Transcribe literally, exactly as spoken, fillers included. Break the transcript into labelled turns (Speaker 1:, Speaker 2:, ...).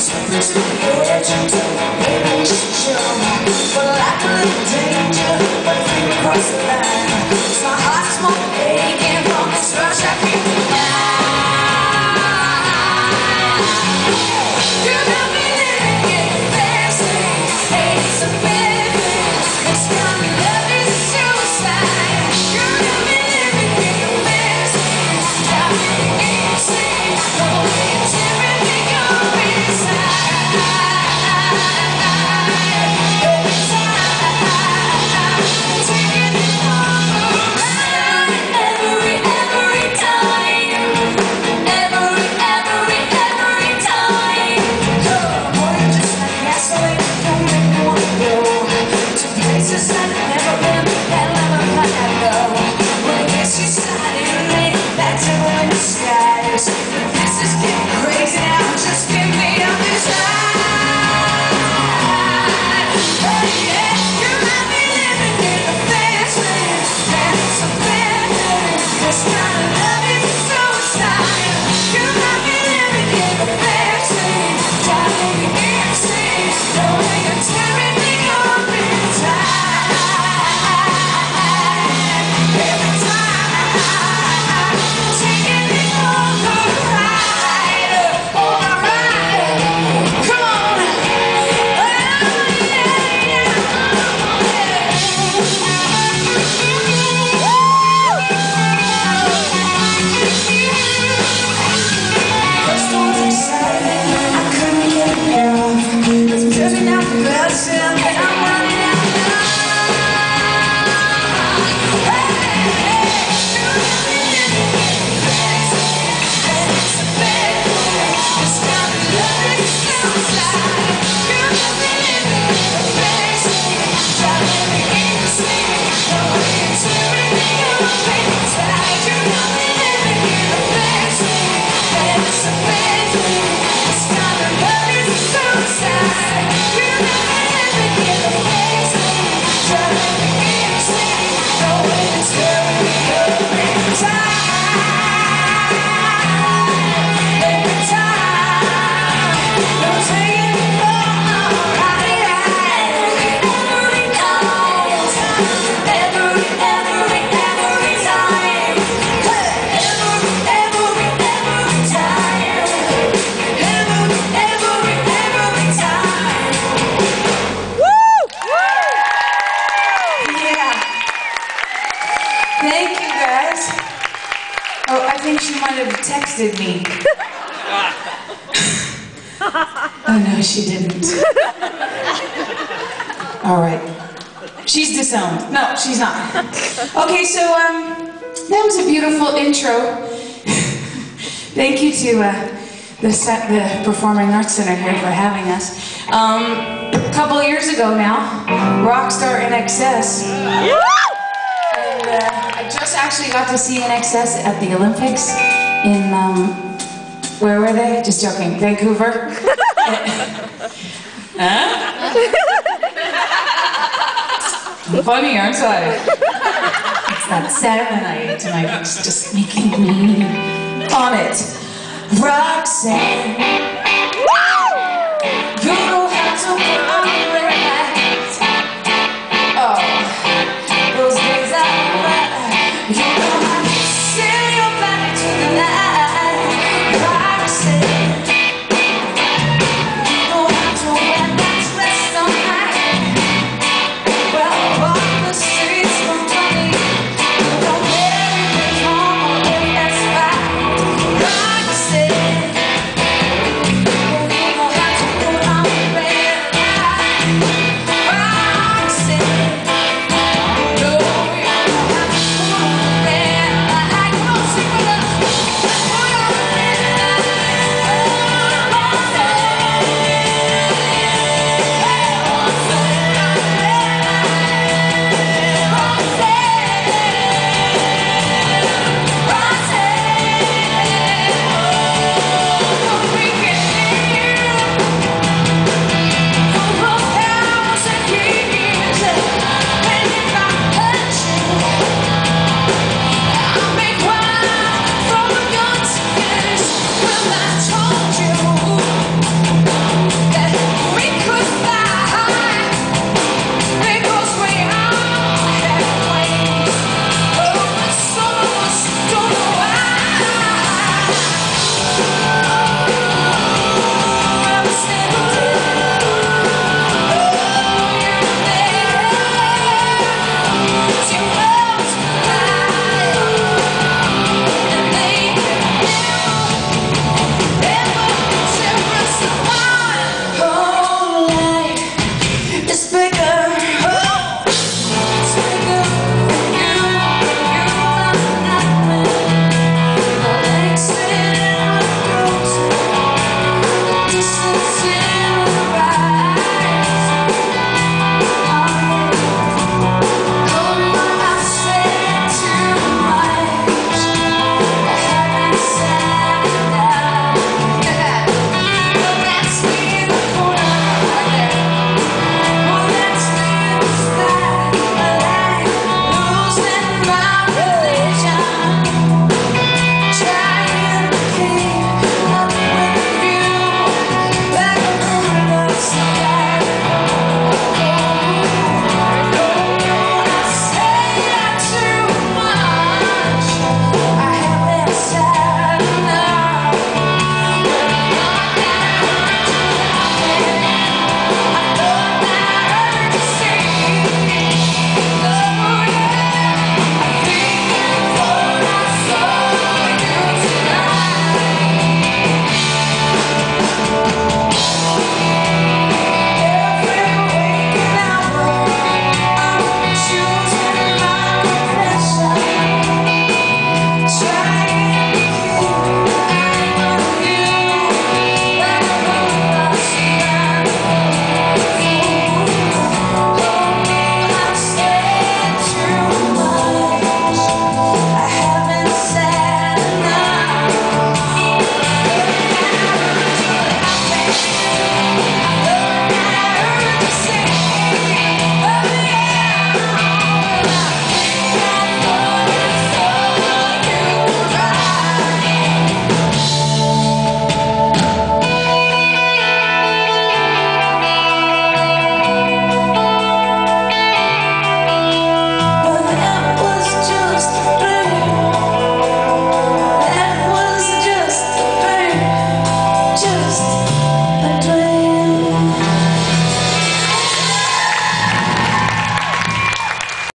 Speaker 1: Something to the edge until maybe we should show. But like a little danger, but if we cross the line, it's my heart's more aching from this rush I feel tonight. You got me living in the fantasy. Hey, it's a bad thing. It's got me loving suicide. You got me living in the fantasy. Got me insane. The way it's everything up inside. Every time, taking it on the ride. Every, every time. Every, every, every time. Oh, boy, you're just like gasoline. Don't make me wanna go to places I've never been, and never plan to go. Well, I guess you started me, that's a blue in the skies. This is getting crazy now, just give me a desire. Oh yeah, you got me living in the fast lane, and it's a bad thing. This kind of love is suicide. You got me living in the fast lane, driving me insane. The way you're tearing me up inside. Every time, taking me on the ride, on the ride. Come on, oh yeah, yeah. First one was exciting, I couldn't get enough. It's driven out the best and I'm running out now. Hey, hey, you got me living in the fantasy, and it's a bad thing. It's got me loving suicide. You got me living in the fantasy, driving me insane. The way you're tearing me up inside. You got me living in the fantasy, and it's a bad thing. It's got me loving suicide. You got me living in the fantasy, driving me insane. The way you're tearing me up inside. Every time, you're taking me on a ride. Every night, every, every, every time. Every, every, every time. Every, every, every time. Yeah. Thank you, guys. Oh, I think she might have texted me. Oh, no, she didn't. All right. She's disowned. No, she's not. Okay, so um, that was a beautiful intro. Thank you to uh, the, set, the Performing Arts Center here for having us. Um, a couple of years ago now, Rockstar in Excess. And uh, I just actually got to see in Excess at the Olympics in, um, where were they? Just joking, Vancouver. Huh? Funny, aren't I? It's that salmon I ate tonight. It's just making me on it. Roxanne.